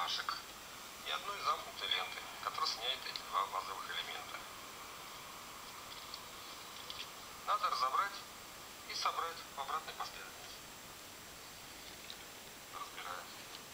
двойнашек и одной замкнутой ленты, которая соединяет эти два базовых элемента. Надо разобрать и собрать в обратной последовательности. Разбираем.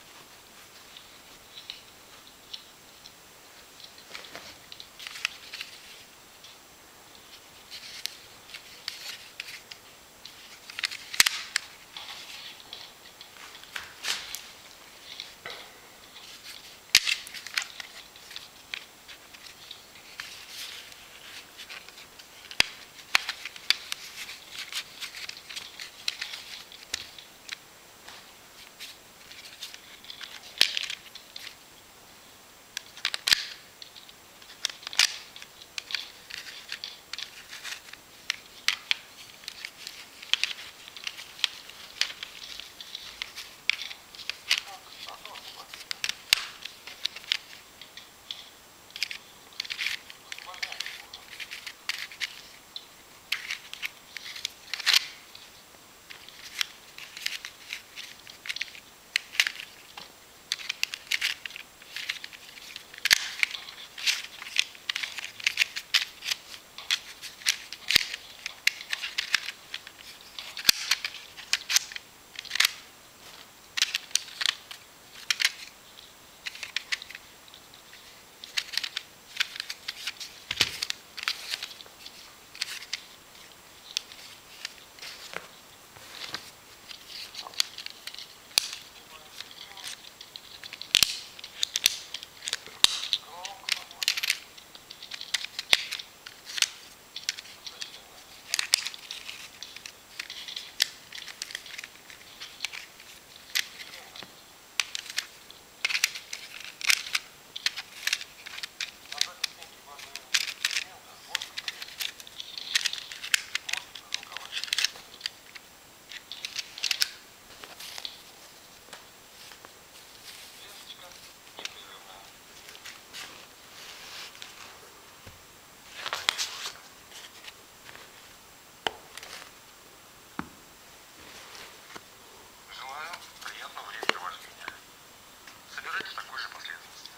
Желаю приятного времяпровождения. Собирайте в такой же последовательности.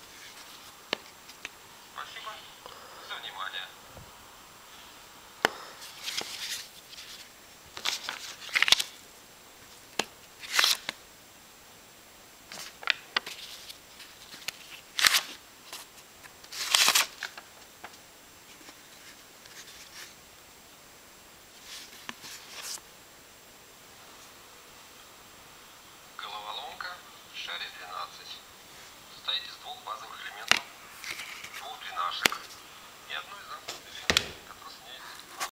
Спасибо за внимание. Головоломка в шаре 12 состоит из двух базовых элементов, двух двойнашек и одной замкнутой ленты, которая соединяет два